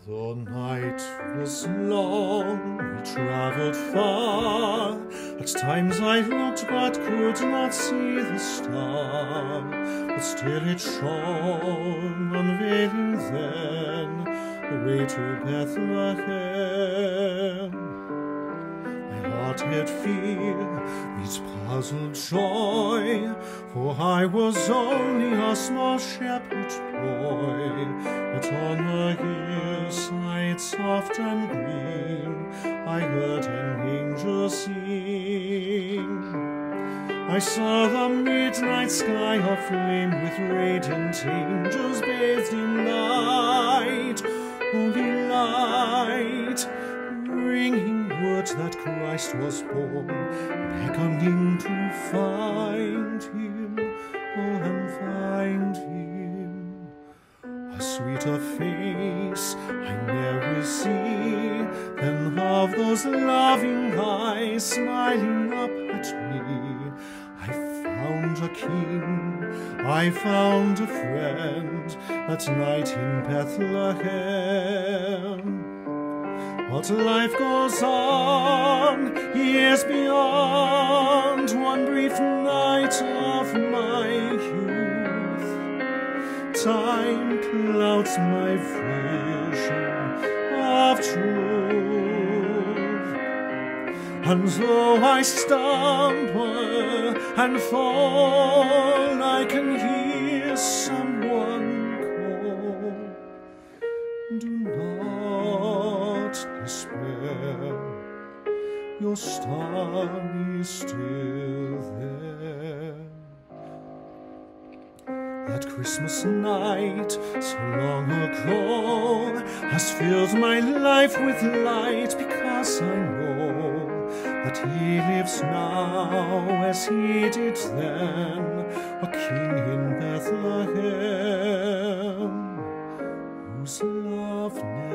The night was long, we travelled far. At times I looked but could not see the star. But still it shone, unveiling then the way to Bethlehem. My heart had fear, meets puzzled joy, for I was only a small shepherd boy. But on the hillside soft and green I heard an angel sing. I saw the midnight sky aflame with radiant angels bathed in light, holy light, bringing word that Christ was born, beckoning to find him, oh, and find him. A sweeter face I never see than of those loving eyes smiling up at me. I found a king, I found a friend that night in Bethlehem. But life goes on, years beyond one brief night of my youth. Time clouds my vision of truth, and though I stumble and fall, I can hear someone call. Do not despair, your star is still there. That Christmas night, so long ago, has filled my life with light, because I know that he lives now as he did then, a king in Bethlehem, whose love never